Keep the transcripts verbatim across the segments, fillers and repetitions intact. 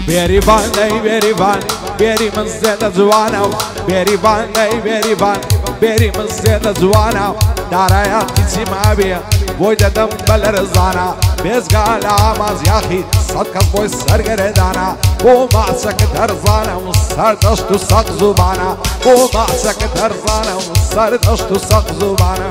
بێریبان دەی بێریبان بێری من زێدە جوانە و بێریبان دەی بێریبان بێری من زێدە جوانە و دارایەتی چی مابێ بۆی دەدەم بە لەرزانە بێزگا لە ئامازیاخی سەد کەس بۆی سەرگەرێدانە بۆ ماچەکەت هەرزانە و سەر دەشت و سەق زوبانە بۆ ماچەکەت هەرزانە و سەر دەشت و سەق زوبانە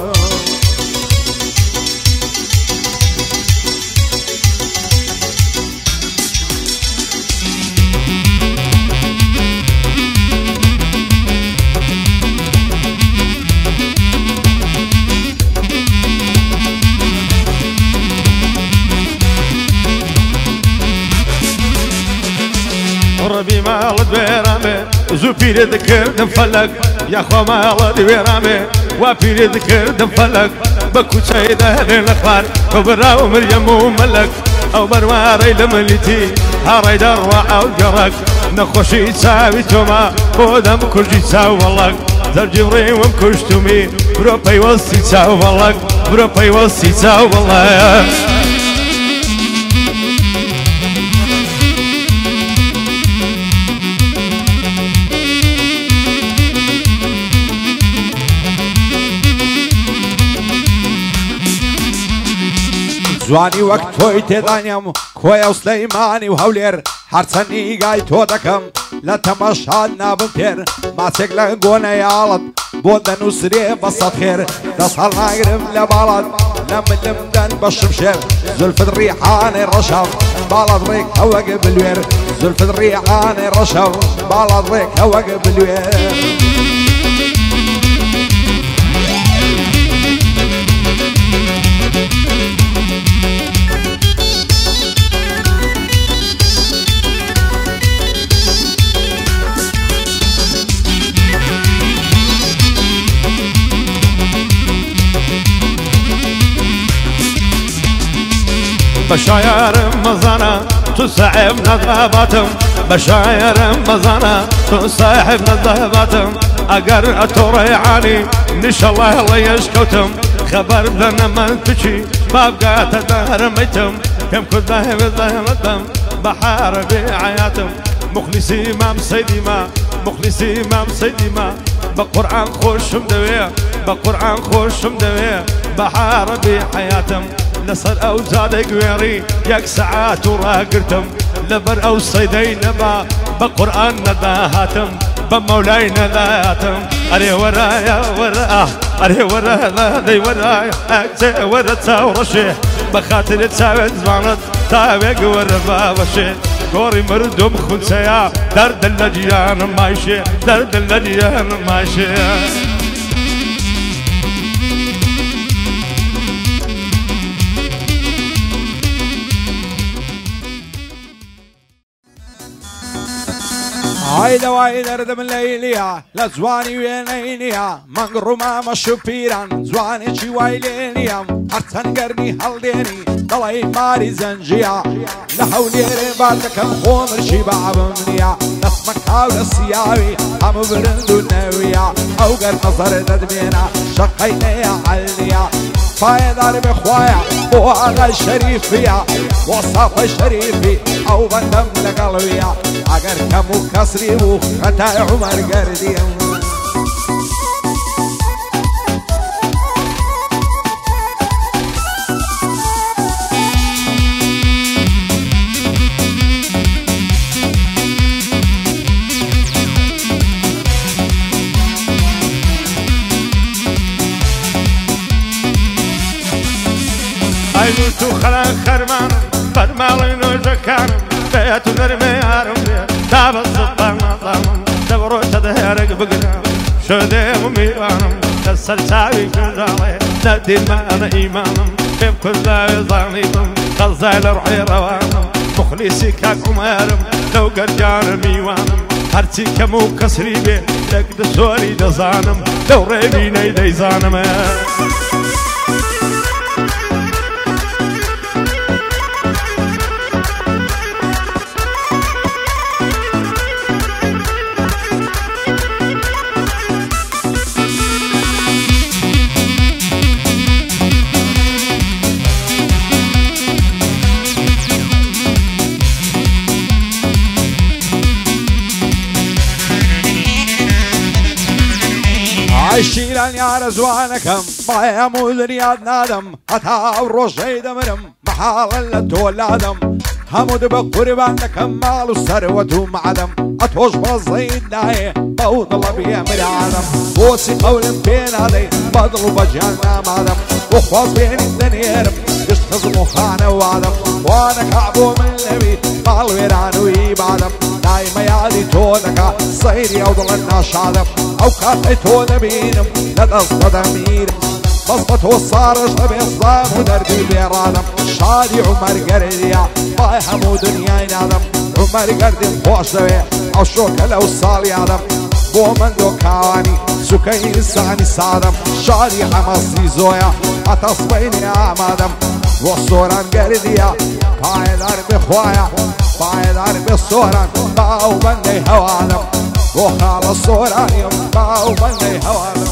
ربي مالت بيرامي زو بيري ذكردم فلك يا خو مالت بيرامي وبيري ذكردم فلك بكو شاي دهر الاخبار وبراو مريم وملك او برواري لملتي هاري دروا او جرك نخوشي تساوي توما بودم كرجي تساوي والله در جبري ومكشتمي برو باي وصي تساوي والله برو باي وصي تساوي والله جوانی وەک تۆی تێدانیم کۆیە و سلەیمانی و هەولێر هەرچەندی گای تۆ دەکەم لە تەماشاد نابم تێر ماچێک لە گۆنەیاڵت بۆ دەنووسرێ بە سەد خێر دەست هەڵناگرم لە باڵات لە ملم دەن بە شمشێر زولفت ڕیحانەی ڕەشەو باڵات ڕێک هەوەک بلوێر زولفت ڕیحانەی ڕەشەو باڵات ڕێک هەوەک بلوێر بشاير مزانا تو صاحب نظاباتم بشاير مزانا تو صاحب نظاباتم اگر اتوري عاني نش الله الله يشكوتم خبر لنا من تشي بابقى تدارميتم كم كنت ذاهب ذهبتم بحار بعياتم مخلصي مام سيدي ما مخلصي مام سيدي ما بقرآن خوش مدوية بقرآن خوش مدوية بحار بحياتم لصر او زادق ويري ياك ساعات وراقرتم لبر او صيدي نبا بقرآن نداهاتم بمولاي نداهاتم اري ورايا وراه اري ورايا ذي ورايا اكتي ورا تاورشي بخاطر تساوي زمانت تاويق وربا وشي قوري مردم خنسيا درد اللجيان ماشي درد اللجيان ماشي هايدا وايدا ردم الليليا لا زواني وينينيا مقروما مشوبيران زواني شي وايلينيا هرتن قرني هالديني ضلي ماري زنجيا لحوليري بعدكم خمر شي بعبمنيا نسمك هاولا السياوي هم برندو النويا او قر نظر ددمينا شقينيا عليا فايدار بخوايا بو اغا الشريفيا وصاف الشريفي او بندم لقلبيا اگر كمو كسري وخطا عمر قرديم تو خلق خرمان فرمالي نوجكان بيت نرمي عرم داب الصبح نظام دبرو تدهرق بقنا شدي وميوانم تسل ساوي كنجالي ندين ما انا ايمانم كيف كل ذا ظانيتم غزاي لروحي روانم مخلصي كاك عمارم لو قرجان ميوانم هرتي كمو كسري بي لك دسوري دزانم لو ريبيني ديزانم لان يا رزوانكم ما يمود رياض نادم هتا الروشي دمرم محال اللي تولادم همود بقربانكم مال الثروة معدم اتوش بزيد داي بود الله بيامر عدم بوسي قول بين علي بدل بجانا مادم وخواص بين الدنيا يشخص مخانة وعدم وانا كعبو من النبي مال ويران ويبعدم دايما يالي تونك صيري او ضل الناش عدم او كاتي تون بينم لدصد امير بصبت وصار اشرب الصام ودربي بيرادم شادي عمر قرديا باي حمود دنيا ينادم عمر قردي فوش دوي او شوك لو صالي عدم بو من دو كاواني سكين السعني سادم شادي حمصي زويا اتصبيني عمادم وصوران قرديا باي دار بخوايا باي دار بصوران باو بندي هوالم وخال الصوران يوم باو بندي هوالم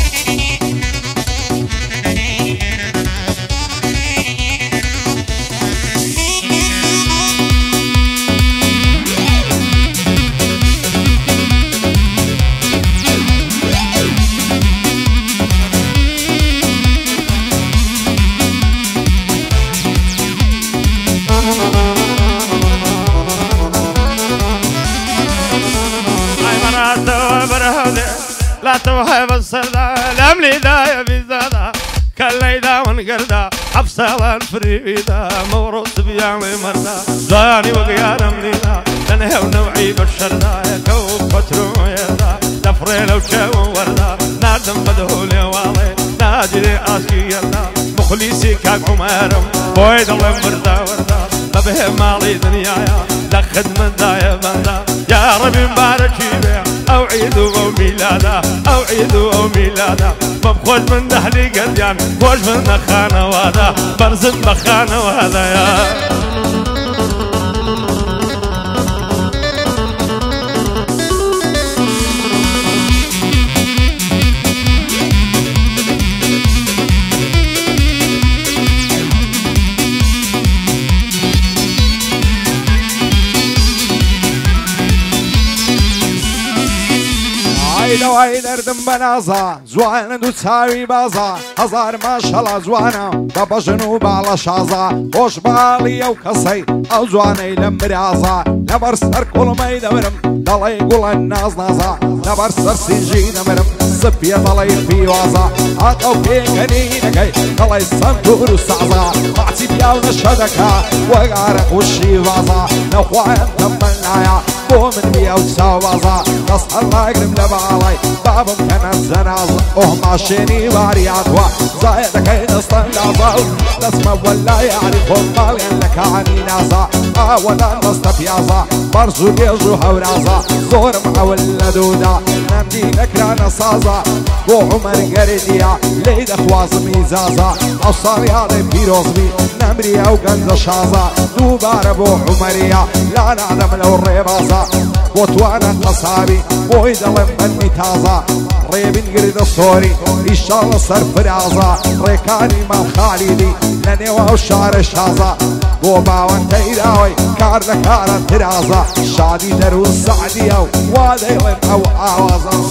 لا توهب الصدا الأملي دايا بزادا كالليدا ونقردا حفصة الفريدا موروث بيامي مردا زاني وقيانا منينا لنهو نوعي بالشردا كوب فترو يدا دفري لو شاو وردا نادم بدهولي والي ناجري آسكي يدا مخليسي كاك عمارم بويد الله مردا وردا ببه مالي دنيايا لخد من دايا بندا يا ربي مبارك يبيع أو عيدو أو ميلادا أو عيدو أو ميلادا مبخوش من دحلي قديان خوش من نخانة وادا برزن بخانة وادا يا لو هاي دردم بنازا زوانا دو تساوي بازا هزار ما شاء زوانا ببجنوب على شازا خوش بالي او كسي او زوانا لمرازا نبر سر كل ما يدمرم دلي قول الناس نازا نبر سر سنجي دمرم سبيا دلي في وازا عطو كيكني نكي دلي سنتور السعزا معتي بياو نشدكا وقارق وشي وازا نخوايا تمنايا بومن بياو تساوازا نصحر لا يقرم لبعالي بابم كان الزنازة وهم عشيني بارياتوا زايدك ينصطن لعظاو نسمى ولا يعرفهم مالين لك عني نازا اولا نستبيازا برزو بيجو هورازا زور معولا دودا نمدي نكرانا صازا بو عمر قرديا ليد اخواز ميزازا اوصاري هذا بيروزبي نمري او قنز شازا دوبار بو عمريا لا نعلم لو الريبازا بوتوانا قصابي بويد لمن تازا ريبن قرد الصوري ان شاء الله صرف رازا ريكاني مال خالدي لنيوا وشعر الشازا بوبا وانت ايداوي كارنا كارا ترازا شادي درو السعدي او وادي لم او اوازا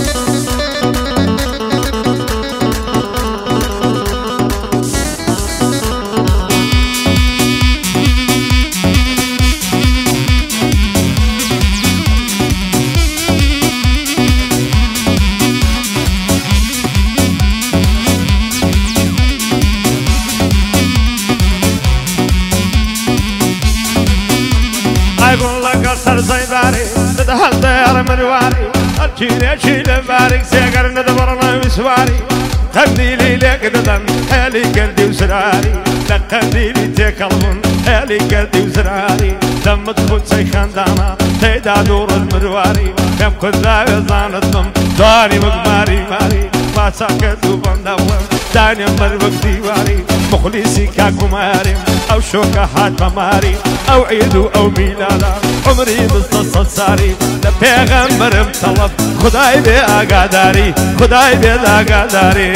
يقول لك قصر زيباري تدهل دير مرواري الجيل يشيل بارك سيقر ندبرنا مسواري خديلي لك ددن هالي قلبي وسراري لك خديلي تكلمن هالي قلبي وسراري لما تكون سيخان دانا تيدا دور المرواري كم كذا يزانتم داري مقماري ماري ما ساكت وبندوم داني مربك ديواري مخلصي كاكماري او شوكة حاج مماري او عيدو او ميلادا عمري بالصص الساري لبيغمبر مطلب خداي بي اقاداري خداي بي اقاداري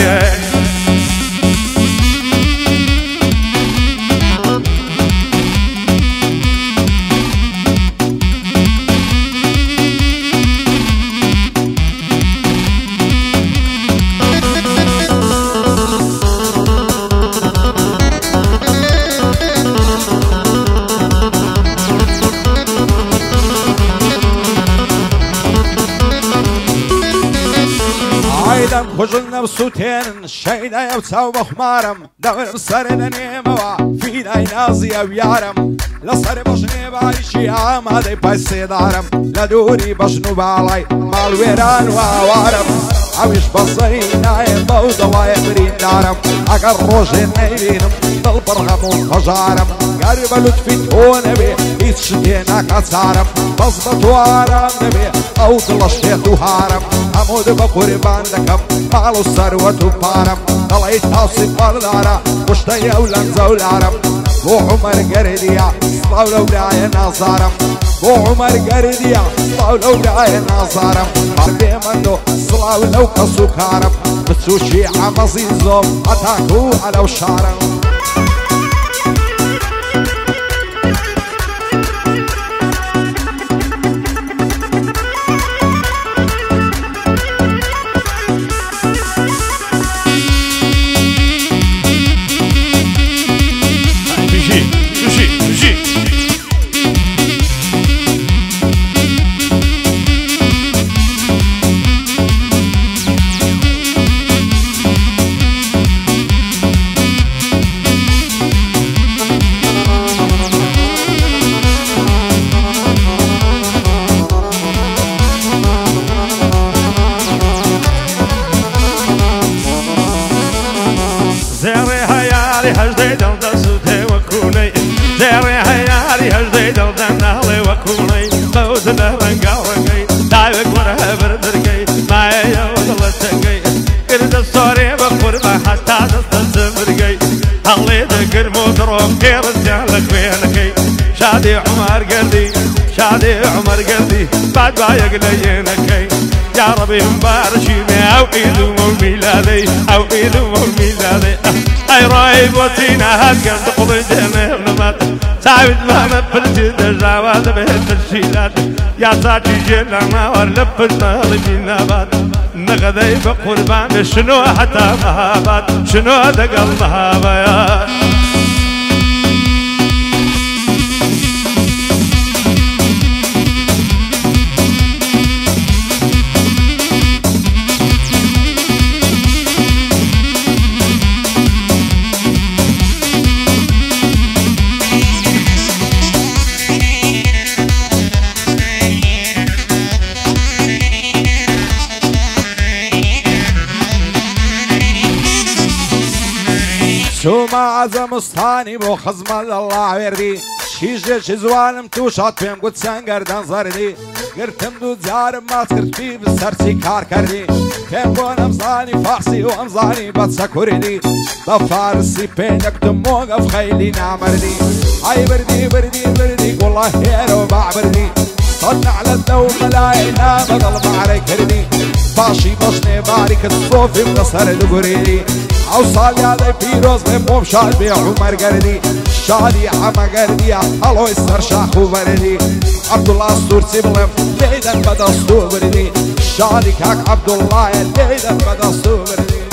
مبسوطين الشيدا يوتاو بخمارم دور بسرنا نيموا فينا ينازي ويارم لصر بشني بعيشي عام هذي بايسي دارم لدوري بشنو بالي مال ويران ووارم عويش بصينا يضو ضوايا برين دارم اقر روجين نيلينم ضل برغم وفجارم قرب لطفي تهون بي يتشتينا كسارم بصبت وارم نبي او طلشتيت وهارم عمود بقربان دكم مالو الثروة وبارم طلعت توصف بالدارة وشتي اولان زولارم بو عمر قرديا صلاو لو داعي نظارم بو عمر قرديا صلاو لو داعي نظارم بردي منو صلاو لو قصو كارم بتسوشي عمزي زوم اتاكو على وشارم شادي عمر قلبي شادي عمر قلبي بعد ما يقلينك يا ربي مبارشيني او عيد ميلادي او عيد ميلادي اي رايب وتينا هالقلب قضي جنه ونمات سعيد ما نفلت الجواد بهت الشيلات يا ساتي جلنا ورلبنا لبينا بعد نغذي بقربان شنو حتى مهابات شنو دقل مهابات شو ما عزم استاني بو خزم الله وردي شيجة شزوانم توشات بهم قد سنگردن زردي قرتم دو زارم ما تكرتي بسرسي كار كردي بهم بونم زاني فارسي وام زاني بطسا كردي بفارسي بينك دموغ خيلي نامردي اي بردي بردي بردي والله هيرو باع بردي صدنا على الدوم ملاينا بضل معري كردي باشي بشني بارك الصوفي بنصر القريدي اوصال يا ذي بيروز بوم شادي عمر قردي شادي عما قردي هلو يسر شاخو بردي عبد الله السورسي بلم ليدا بدا السو بردي شادي كاك عبد الله ليدا بدا السو بردي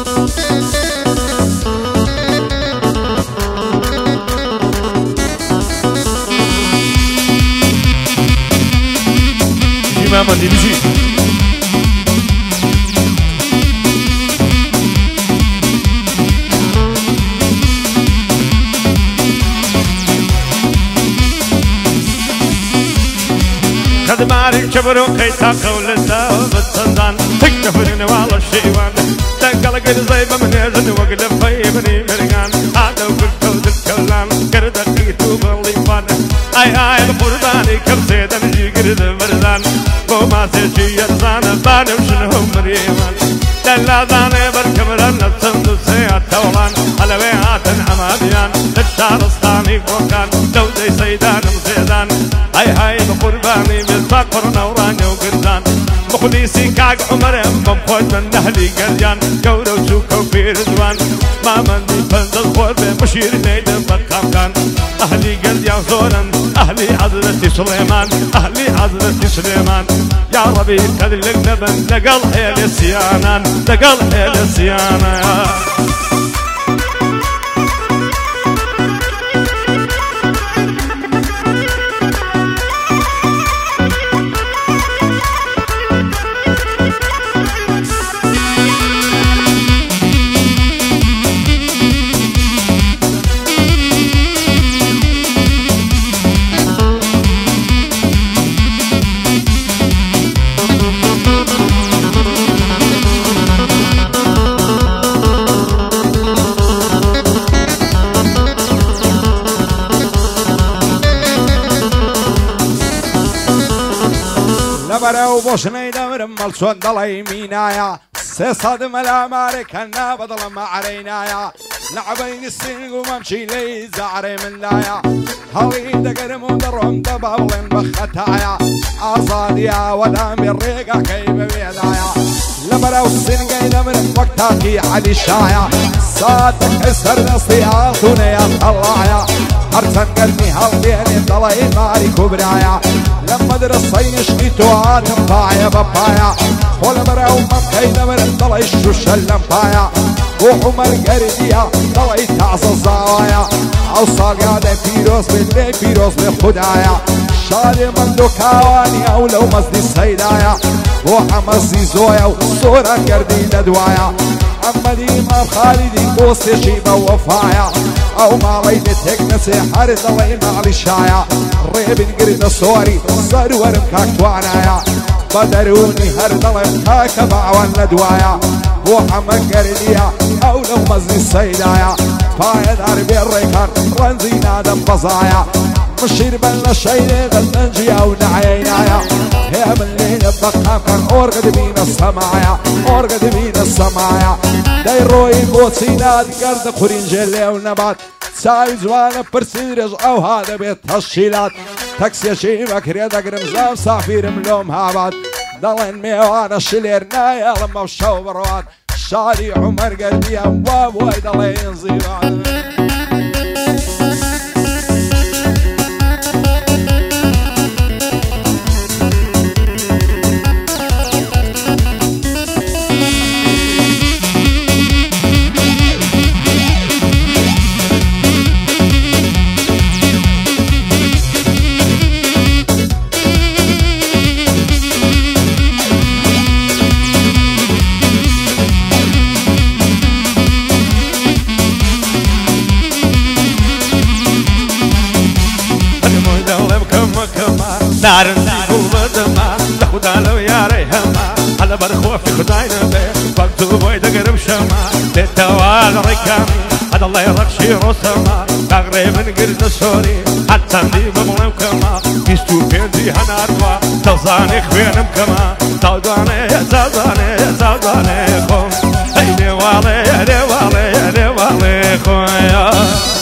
ماما دي بيجي خدماري كبروا كي تاقوا للداو بالتنزان تكفرين والله الشيوان تقلق الزيبة من يزن وقلب فيبني مرقان هذا وقلتو الكلام قردك يتوب الليفان اي اي القرباني كم سيدا نجي قرد مرزان وما سيجي يرزان بانم شنهم مريمان دلا ذاني بركبران نفسندو سيات تولان حلويات عماديان للشعر اسطاني فوقان دودي سيدان مزيدان هاي هاي القرباني بالفقر نوراني وقردان مخليسي كاق عمر ممخوج من نهلي قريان قورو شوكو في رزوان ما مندي فند الخور بمشير نيدن بقام كان اهلي قريان زورن اهلي حضرتي سليمان اهلي حضرتي سليمان يا ربي كذلك نبن لقل حيل السيانان لقل حيل السيانان لبرو بوشني دمر ملسون دلي مينايا سيصاد ملا ماركنا بضل ما علينايا لعبين السنق وممشي لي زعري من لايا هالي دقرم ودرهم دبابلين بختايا أصاديا ودام الريقة كيف بيدايا لبرو السنق دمر وقتاكي علي شايا صادك اسر نصيحاتنا يا طلايا أرسن قلبي هالديني ضلي ماري كبرايا لما درسين شقيتو عاتم بايا بابايا ولا برا ومكي دمر ضلي الشوش اللمبايا وعمر قرديا ضلي تعصى الزوايا أوصال قاعدة بيروس باللي بيروس بخدايا شاري من دوكاواني أو لو مزدي السيدايا وحمصي زويا وصورة قردي لدوايا محمدي ما خالدي قوسي شيبة وفايا او ما ليلة هيك نسي حارد الله معلي شايا ريب نقرد الصوري صار ورمكاك توانايا بدروني هرد الله مكاك بعوان ندوايا وحمد قرديا او لو مزي السيدايا فايد عربي الريكان رنزي نادم بزايا مشير بلنا الشيء غلنجي او نعينايا يا من لين بقام كان اورقد بين السمايا اورقد بين السمايا دايروي بوسينات قرد قرين جلي ونبات ساوي زوانا برسيرج او هذا بيت هالشيلات تاكسي شي بكري دقرم زام صافير ملوم هابات ضلين ميوانا الشلير نايا لما وشو بروان شاري عمر قلبي امواب ويضلين زيوان نار نقول بدما لخدا لو يا ريهما على برخوة في خداينا بيه وقتو بويد قرب شما للتوال ركامي هذا الله يرقشي رسما تغريب نقرد السوري حتى نديب ملوكما يستو بيندي هناروا تظاني خوينم كما توداني توداني توداني خون هيدي والي هيدي والي هيدي والي خويا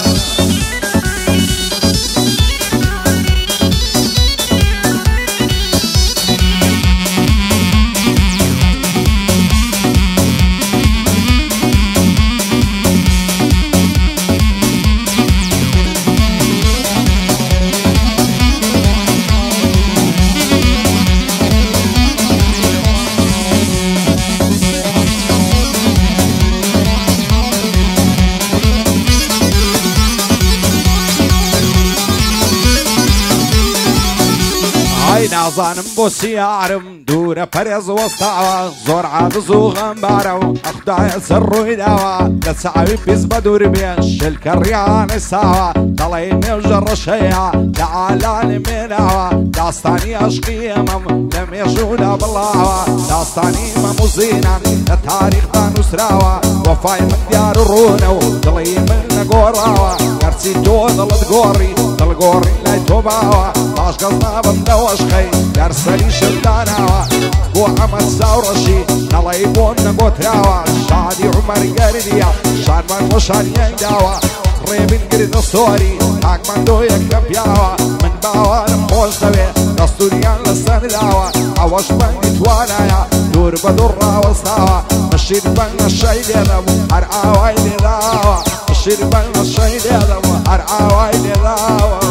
نازانم بۆ سیارم دوورە پەرێز وەستاوە زۆر عادز و غەمبارە و ئەخدایە سەر ڕووی داوە لە چاوی پیس بە دوور بێن شلکە ڕیانە ساوە دەڵێ نێوژە ڕەشەیە لە ئالانی مێناوە داستانی عەشقی ئەمەم لە مێژوودا بڵاوە داستانی مەموزینان لە تاریخدا نووسراوە وەفای من دیار و ڕوونە و دڵی من نەگۆڕاوە گەرچی تۆ دڵت گۆڕی دڵگۆڕی لای تۆ باوە باش گەڵ نابم دەوەشقەی دەرسەری شرداناوە بۆ ئەمە چاوڕەشی نەڵەی بۆم نەگۆتراوە شادی عومەر گەردیە شارمان بۆ شاریان داوە ڕێبین گرتە سۆری تاکمان دۆ یەکە پیاوە من باوانم خۆش دەوێ دەستوریان لەسەر داوە ئەوەش بەنگی توانایە دوور بە دوور ڕاوەستاوە مشیر بەنگە شەی لێدەم هەر ئاوای لێداوە مشیر بەنگە شەی لێدەم هەر ئاوای لێداوە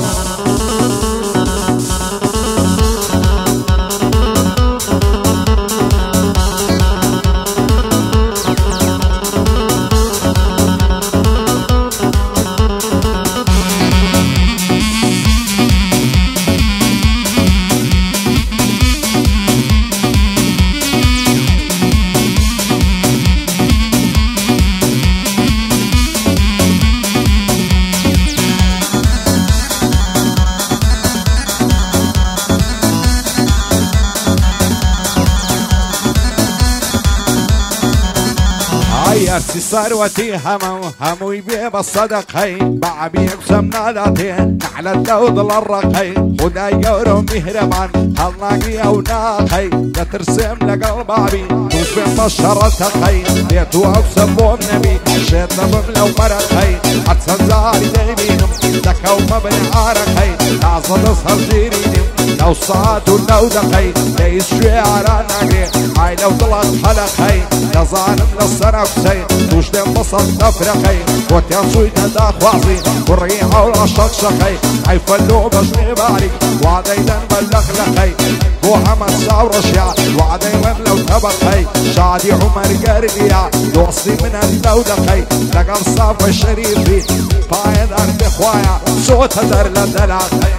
يرسي ثروتي همو همو يبيع بالصدقي بعبي اقسم نادتين نحل الدود للرقي خداي يورو مهربان هالناقي او ناقي لا ترسم لقلب عبي توش بين بشرة تقي بيتو اقسم بو النبي شيط بملو مرقي حتسن زاري دايبينم دكا ومبني عارقي تعصد اصهر جيرينم لو صعد ولو دقي ليس شعر ناقي هاي لو طلعت حلقي لظالم للصرفسي توش دين بصد نفرقي وتيصوي تداخ وعصي والريحة والشقشقي هاي فلو بجني باري وعديدن بلغ لقي بو حمد شعور رشيع وعديدن لو تبقي شادي عمر قرديع دوستي من اللودقي لقل صاف الشريفي بايد ارد خوايا صوت هدر لدلعقي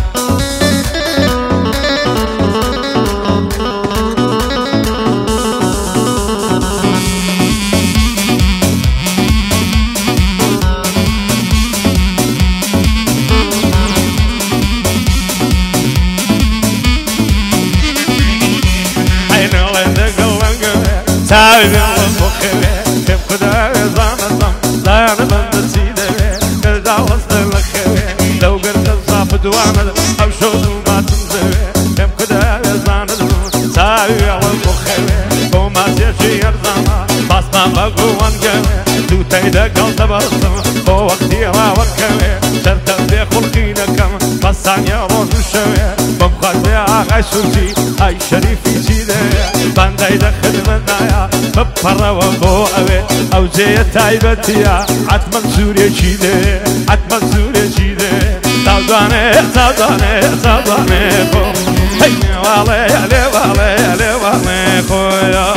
تعالي بالمخبة كيف خدا زانتم لا أنا بنتسيدة كرجع وسط الخبة لو قلت الصاف دوامة أو شو ما تنزوي كيف خدا زانتم تعالي بالمخبة وما تيجي يرزانا بس ما بقوان قوي تو تيدا قلت برسم ووقتي ما وكوي شرطة في خلقينا كم بس عن يروز الشوي بمخد بيا غشوتي هاي شريفي سيدة بانداي دخل منايا ببرا وبو اوي او زي تايبتيا عتمن سوريا جيده عتمن سوريا جيده صادانه صادانه صادانه بو هي والله يا والله يا والله خويا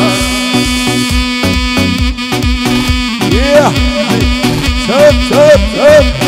Yeah. Up, up, up.